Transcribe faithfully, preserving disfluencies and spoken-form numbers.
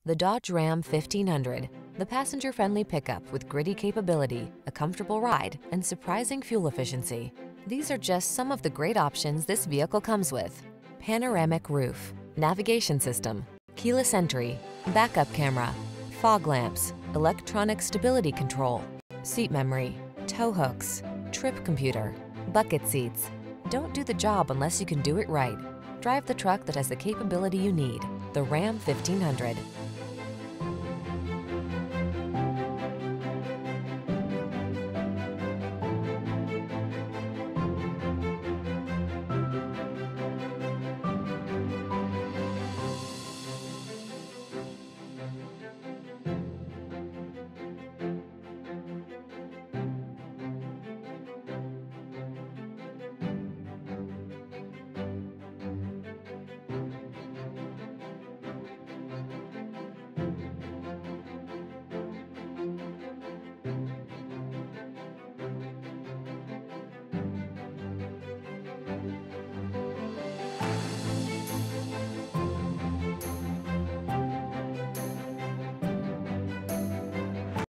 The Dodge Ram fifteen hundred, the passenger-friendly pickup with gritty capability, a comfortable ride, and surprising fuel efficiency. These are just some of the great options this vehicle comes with: panoramic roof, navigation system, keyless entry, backup camera, fog lamps, electronic stability control, seat memory, tow hooks, trip computer, bucket seats. Don't do the job unless you can do it right. Drive the truck that has the capability you need. The Ram fifteen hundred.